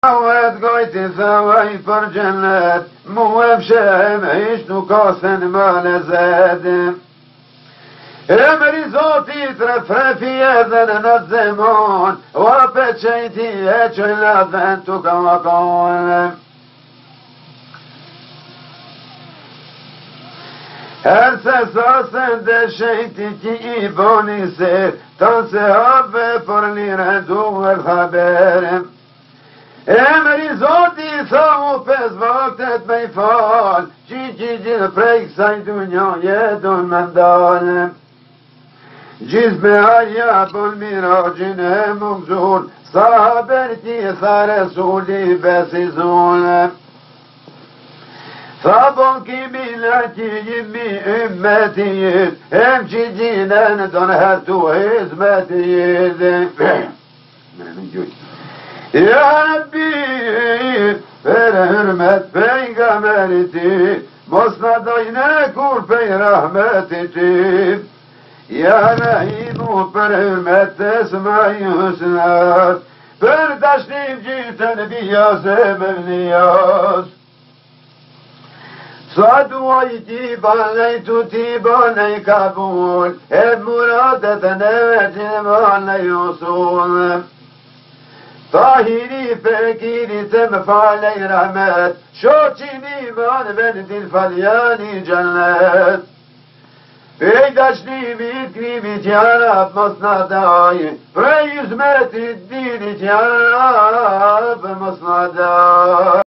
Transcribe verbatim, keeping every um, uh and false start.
واد قايت ثوي فرجلت مواب شام عيشت كاسن مال زاد امري زوتي ترفرفي اذن الزمان وابت شيتي اجل اذنتك وقال هر ساسن ده شيتي كي ايباني سير تنسحب فرلي ردو الخبر امری زودی سامو پس وقتت میفال چی چی جی پریک سای دنیای دون من دانم جیز به آیا میراجین مگزول صابرتی سر سولی بسیزون صابون کی ملتی یمی امتیید هم چی جینن دان هر تو حزمتیید Ya Rabbi, ver hürmet peygamberiti, Mosnada yine kur pey rahmetiti. Ya Rahimu per hürmet esma-i hüsnat, per taşnim cilten biyaz-e mevniyaz. Saduayı tibaney tu tibaney kabul, hep muradetene ve civaney usul. طاهري فكيري تمفعلي رحمت شوتيني من بنت الفلياني جنات بيدشني بيكري بتيارب مصنداي في يزمت الدين تيارب مصنداي